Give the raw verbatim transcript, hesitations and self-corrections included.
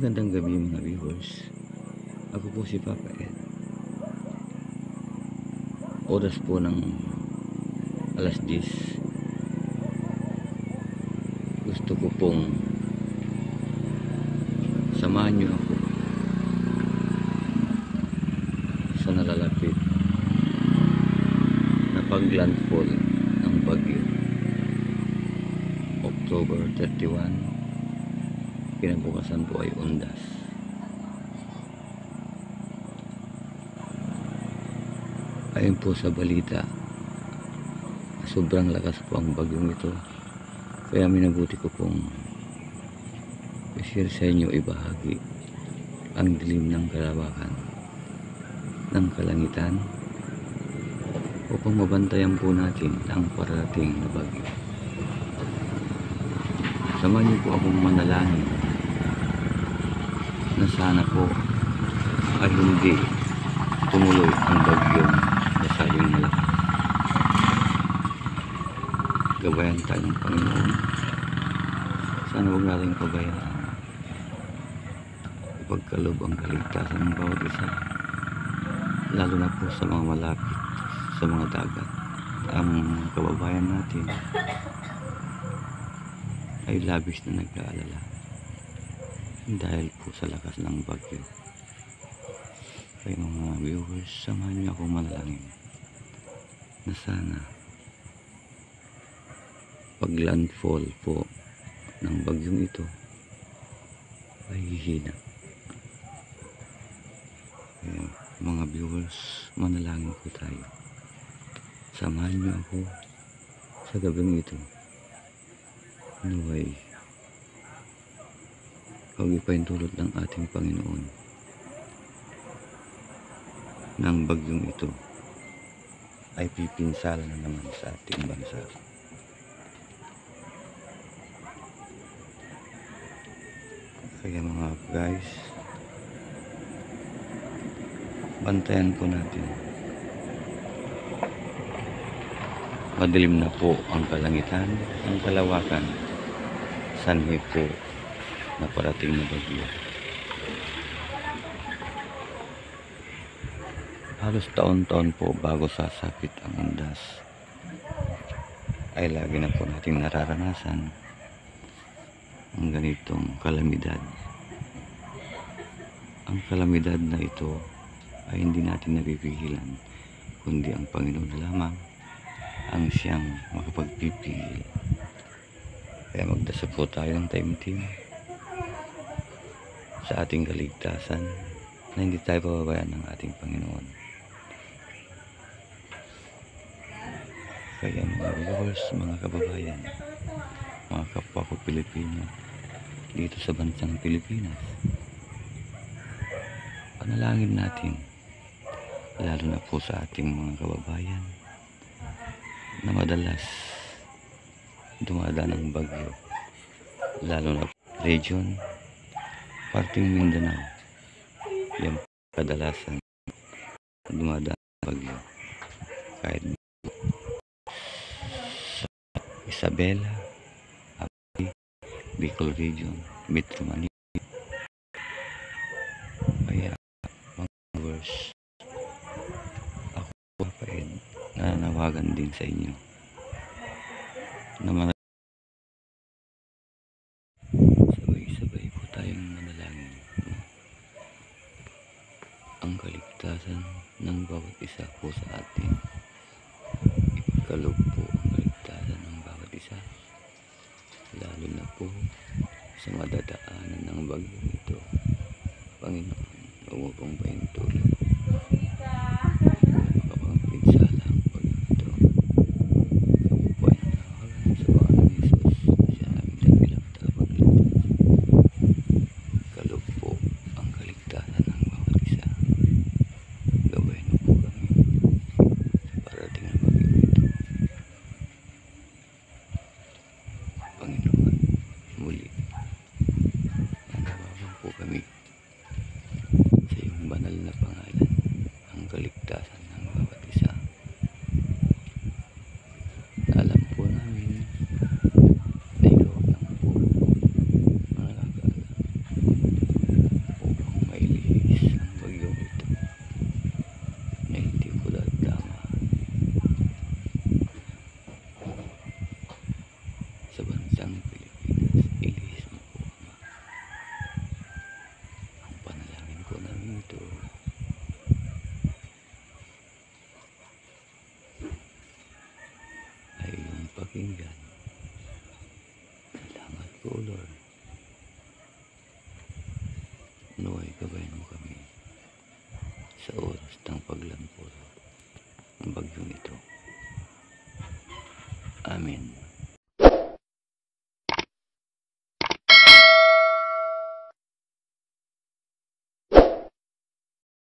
Magandang gabi mga viewers. Ako po si Papa Ed. Oras po ng alas diyes. Gusto ko pong samahan niyo ako sa nalalapit na paglandfall ng bagyo. October thirty-one, kinabukasan po ay undas. Ayon po sa balita, sobrang lakas po ang bagyong ito, kaya minabuti ko pong i-share sa inyo, ibahagi ang dilim ng kalawakan ng kalangitan upang mabantayan po natin ang parating na bagyo. Samahan niyo po akong manalangin na sana po ay hindi tumuloy ang bagyong nasabing malakas. Gabayan tayo ng Panginoon. Sana huwag natin pabayaan ipagkaloob ang kaligtasan ng bawat isa, lalo na po sa mga malapit sa mga dagat. Ang kababayan natin ay labis na nag-aalala dahil po sa lakas ng bagyo. Kaya mga viewers, samahan niyo ako manalangin na sana pag landfall po ng bagyong ito ay hihina. Kaya mga viewers, manalangin po tayo. Samahan niyo ako sa gabing ito. Naway huwag ipaintulot ng ating Panginoon ng bagyong ito ay pipinsala na naman sa ating bansa. Kaya mga guys, bantayan po natin. Madilim na po ang kalangitan, ang kalawakan, sanhi po na parating na bagyo. Halos taon-taon po bago sasapit ang undas ay lagi na po nating nararanasan ang ganitong kalamidad. Ang kalamidad na ito ay hindi natin napipigilan, kundi ang Panginoon lamang ang siyang makapagpipigil. Kaya magdasal po tayo ng taimtim sa ating kaligtasan, na hindi tayo pababayaan ng ating Panginoon. Kaya mga viewers, mga kababayan, mga kapwa ko Pilipino dito sa bansang Pilipinas, panalangin natin, lalo na po sa ating mga kababayan na madalas dumadaan ng bagyo, lalo na region, parting Mindanao, yan kadalasan dumadaan ng bagyo. Kahit Isabela, Api, Bicol Region, Metro Manila. Kaya mga viewers, ako po pa rin nananawagan din sa inyo na mga sabay-sabay po tayong manalangin, no? Ang kaligtasan ng bawat isa po sa atin, ipagkaloob po ang kaligtasan ng bawat isa, lalo na po sa madadaanan ng bagyo ito. Panginoon, huwag mo pong paintulot makapagpinsala ang bagyo ito. Kabubuhay na nakahalan sa pangalan ni Jesus, siya namin dakilang tagapagligtas. Kaloob po ang kaligtasan ng bawat isa. Gabayan mo po kami sa parating na bagyo ito. Panginoon, muli nanawagan po kami sa oras ng paglampor ng bagyong ito. Amen.